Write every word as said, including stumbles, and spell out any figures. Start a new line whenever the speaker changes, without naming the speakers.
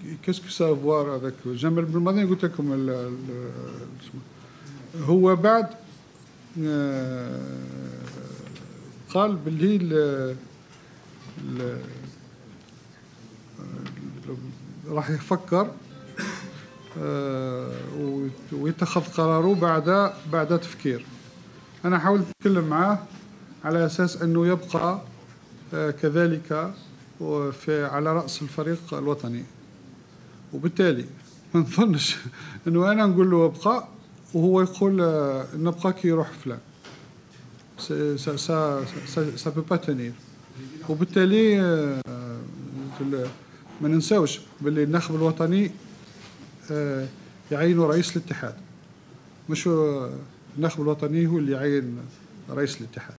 كيسكو سافوار هذاك جمال بالماضي قلت لكم ال ال هو بعد قال باللي ال راح يفكر ويتخذ قراره بعد بعد تفكير. أنا حاولت أتكلم معه على أساس أنه يبقى كذلك في على رأس الفريق الوطني، وبالتالي ما نظنش أنه أنا نقول له ابقى وهو يقول نبقى كي يروح فلان. سا سا سا بو با تنير. وبالتالي ما ننساوش باللي الناخب الوطني يعين رئيس الاتحاد، مش الناخب الوطني هو اللي يعين رئيس الاتحاد.